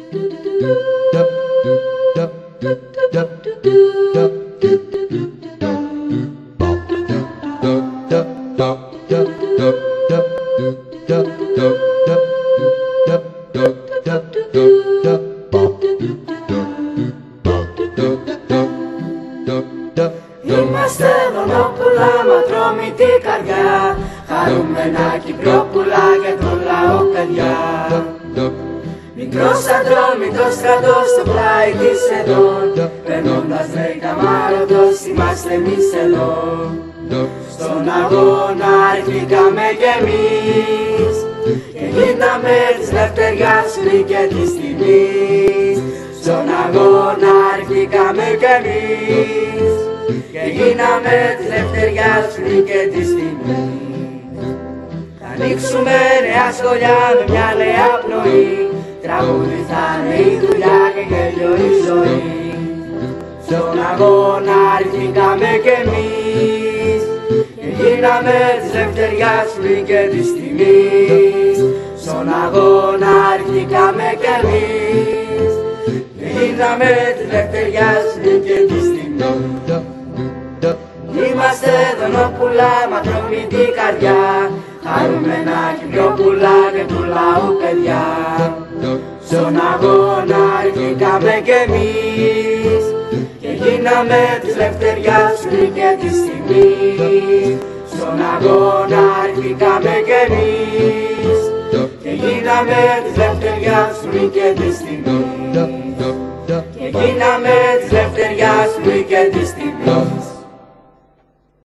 Είμαστε δονόπουλα, ματρώμη την καρδιά, χαρούμενα Κυπρόπουλα και το λαό παιδιά. Μικρός Ατρόμητος στρατός στο πλάι της Εδών, περνώντας λέει καμάρωτος είμαστε εμείς εδώ. Στον αγώνα ριχθήκαμε κι εμείς και γίναμε της λευτεριάς πριν και της τιμής. Στον αγώνα ριχθήκαμε κι εμείς και γίναμε της λευτεριάς πριν και της τιμής. Θα ανοίξουμε νέα σχολιά με μια νέα πνοή, τραγούδι θα είναι η δουλειά και γέλιο η ζωή. Στον αγώνα ριχθήκαμε κι εμείς και γίναμε της λευτεριάς πριν και της τιμής. Στον αγώνα ριχθήκαμε κι εμείς και γίναμε της λευτεριάς πριν και της τιμής. Είμαστε δονόπουλα, ματρώμη την καρδιά, χαρούμενα Κυπρόπουλα και του λαού παιδιά. Στον αγώνα ριχθήκαμε κι εμείς και γίναμε της λευτεριάς πριν και της τιμής. Στον αγώνα ριχθήκαμε κι εμείς και γίναμε της λευτεριάς πριν και της τιμής. Και γίναμε της λευτεριάς πριν και της τιμής.